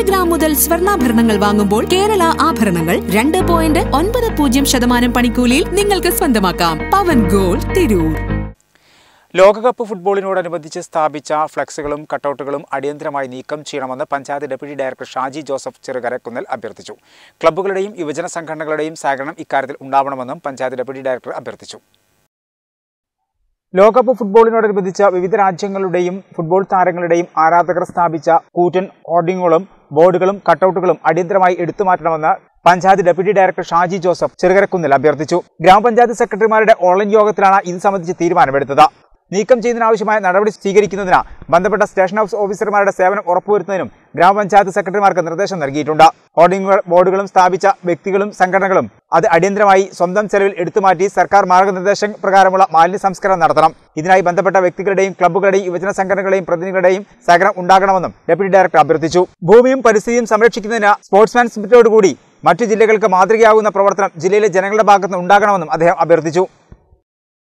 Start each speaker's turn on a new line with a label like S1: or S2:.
S1: Gram മുതൽ സ്വർണ്ണാഭരണങ്ങൾ വാങ്ങുമ്പോൾ കേരള ആഭരണങ്ങൾ 2.90% പണിക്കൂലിയിൽ നിങ്ങൾക്ക് സ്വന്തമാക്കാം. പവൻ ഗോൾഡ്, തിരൂർ.
S2: ലോകകപ്പ് ഫുട്ബോളിനോടനുബന്ധിച്ച് സ്ഥാപിച്ച ഫ്ലക്സുകളും കട്ടൌട്ടുകളും അടിയന്തരമായി നീക്കം ചെയ്യണമെന്ന് panchayat deputy director Shaji Joseph Cherukarakkunnal അഭ്യർത്ഥിച്ചു. ക്ലബ്ബുകളുടെയും യുവജന സംഘടനകളുടെയും സഹകരണം ഇക്കാര്യത്തിൽ ഉണ്ടാവണമെന്നും പഞ്ചായത്ത് ഡെപ്യൂട്ടി ഡയറക്ടർ അഭ്യർത്ഥിച്ചു. ലോകകപ്പ് ഫുട്ബോളിനോടനുബന്ധിച്ച് വിവിധ രാജ്യങ്ങളുടെയും ഫുട്ബോൾ താരങ്ങളുടെയും ആരാധകർ സ്ഥാപിച്ച കൂറ്റൻ ഹോർഡിങ്ങുകളും ബോർഡുകളും കട്ടൌട്ടുകളും അടിയന്തരമായി എടുത്തുമാറ്റണമെന്ന് panchayat deputy director Shaji Joseph Cherukarakkunnal അഭ്യർത്ഥിച്ചു. ഗ്രാമപഞ്ചായത്ത് സെക്രട്ടറിമാരുടെ ഓൺലൈൻ യോഗത്തിലാണ് ഇത് സംബന്ധിച്ച് തീരുമാനമെടുത്തത്. നീക്കം ചെയ്യുന്നതിനാവശ്യമായ നടപടി സ്വീകരിക്കുന്നതിന് ബന്ധപ്പെട്ട സ്റ്റേഷൻ ഹൌസ് ഓഫീസർമാരുടെ സേവനം ഉറപ്പുവരുത്തുന്നതിനും ഗ്രാമപഞ്ചായത്ത് സെക്രട്ടറിമാർക്ക് നിർദ്ദേശം നൽകിയിട്ടുണ്ട്. ഹോർഡിങ്ങുകൾ ബോർഡുകളും സ്ഥാപിച്ച വ്യക്തികളും സംഘടനകളും അത് അടിയന്തരമായി സ്വന്തം ചെലവിൽ എടുത്തുമാറ്റി സർക്കാർ മാർഗനിർദ്ദേശ പ്രകാരമുള്ള മാലിന്യ സംസ്കരണം നടത്തണം. ഇതിനായി ബന്ധപ്പെട്ട വ്യക്തികളുടെയും ക്ലബ്ബുകളുടെയും യുവജന സംഘടനകളുടെയും പ്രതിനിധികളുടെയും സഹകരണം ഉണ്ടാകണമെന്നും ഡെപ്യൂട്ടി ഡയറക്ടർ അഭ്യർത്ഥിച്ചു. ഭൂമിയും പരിസ്ഥിതിയും സംരക്ഷിക്കുന്നതിന് സ്പോർട്സ്മാൻ സ്പിരിറ്റോടുകൂടി മറ്റു ജില്ലകൾക്ക് മാതൃകയാകുന്ന പ്രവർത്തനം ജില്ലയിലെ ജനങ്ങളുടെ ഭാഗത്തുനിന്ന് ഉണ്ടാകണമെന്നും അദ്ദേഹം അഭ്യർത്ഥിച്ചു.